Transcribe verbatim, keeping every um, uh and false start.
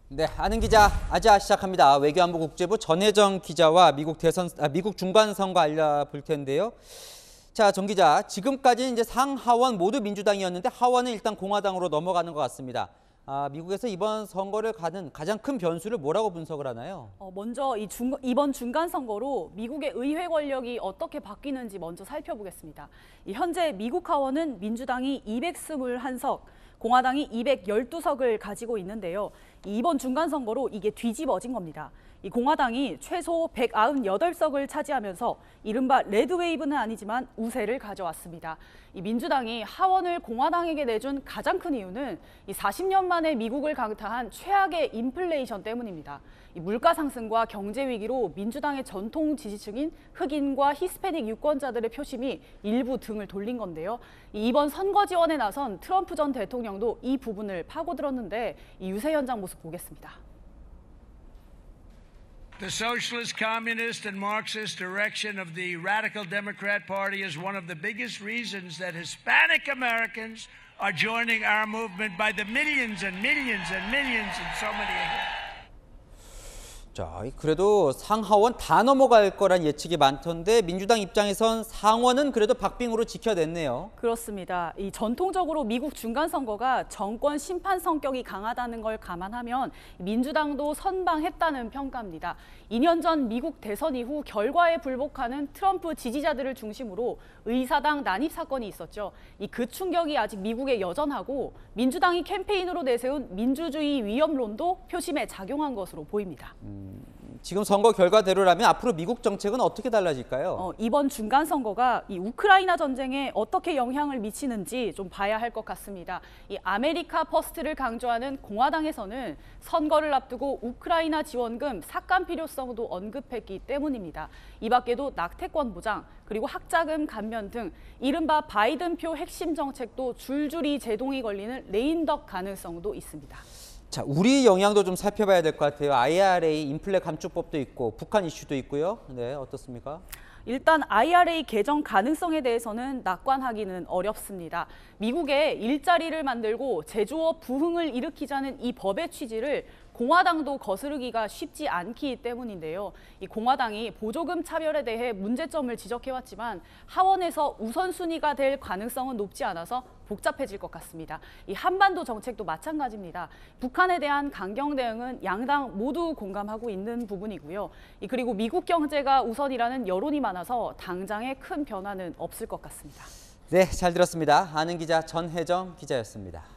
네, 아는 기자 아자 시작합니다. 외교안보 국제부 전혜정 기자와 미국 대선, 아, 미국 중간 선거 알려볼 텐데요. 자, 정 기자, 지금까지는 이제 상하원 모두 민주당이었는데 하원은 일단 공화당으로 넘어가는 것 같습니다. 아, 미국에서 이번 선거를 가는 가장 큰 변수를 뭐라고 분석을 하나요? 어, 먼저 이 중, 이번 중간 선거로 미국의 의회 권력이 어떻게 바뀌는지 먼저 살펴보겠습니다. 이 현재 미국 하원은 민주당이 이백이십일 석, 공화당이 이백십이 석을 가지고 있는데요. 이번 중간 선거로 이게 뒤집어진 겁니다. 이 공화당이 최소 백구십팔 석을 차지하면서 이른바 레드웨이브는 아니지만 우세를 가져왔습니다. 이 민주당이 하원을 공화당에게 내준 가장 큰 이유는 이 사십 년 만에 미국을 강타한 최악의 인플레이션 때문입니다. 이 물가 상승과 경제 위기로 민주당의 전통 지지층인 흑인과 히스패닉 유권자들의 표심이 일부 등을 돌린 건데요. 이번 선거 지원에 나선 트럼프 전 대통령도 이 부분을 파고들었는데 이 유세 현장 모습 보겠습니다. The socialist, communist, and Marxist direction of the radical Democrat Party is one of the biggest reasons that Hispanic Americans are joining our movement by the millions and millions and millions and so many. 자, 그래도 상하원 다 넘어갈 거란 예측이 많던데 민주당 입장에선 상원은 그래도 박빙으로 지켜냈네요. 그렇습니다. 이 전통적으로 미국 중간 선거가 정권 심판 성격이 강하다는 걸 감안하면 민주당도 선방했다는 평가입니다. 이 년 전 미국 대선 이후 결과에 불복하는 트럼프 지지자들을 중심으로 의사당 난입 사건이 있었죠. 이 그 충격이 아직 미국에 여전하고 민주당이 캠페인으로 내세운 민주주의 위험론도 표심에 작용한 것으로 보입니다. 음. 지금 선거 결과대로라면 앞으로 미국 정책은 어떻게 달라질까요? 어, 이번 중간 선거가 이 우크라이나 전쟁에 어떻게 영향을 미치는지 좀 봐야 할 것 같습니다. 이 아메리카 퍼스트를 강조하는 공화당에서는 선거를 앞두고 우크라이나 지원금 삭감 필요성도 언급했기 때문입니다. 이 밖에도 낙태권 보장, 그리고 학자금 감면 등 이른바 바이든표 핵심 정책도 줄줄이 제동이 걸리는 레임덕 가능성도 있습니다. 자, 우리 영향도 좀 살펴봐야 될 것 같아요. 아이알에이 인플레 감축법도 있고 북한 이슈도 있고요. 네, 어떻습니까? 일단 아이알에이 개정 가능성에 대해서는 낙관하기는 어렵습니다. 미국에 일자리를 만들고 제조업 부흥을 일으키자는 이 법의 취지를 공화당도 거스르기가 쉽지 않기 때문인데요. 이 공화당이 보조금 차별에 대해 문제점을 지적해왔지만 하원에서 우선순위가 될 가능성은 높지 않아서 복잡해질 것 같습니다. 이 한반도 정책도 마찬가지입니다. 북한에 대한 강경 대응은 양당 모두 공감하고 있는 부분이고요. 이 그리고 미국 경제가 우선이라는 여론이 많아서 당장의 큰 변화는 없을 것 같습니다. 네, 잘 들었습니다. 아는 기자 전혜정 기자였습니다.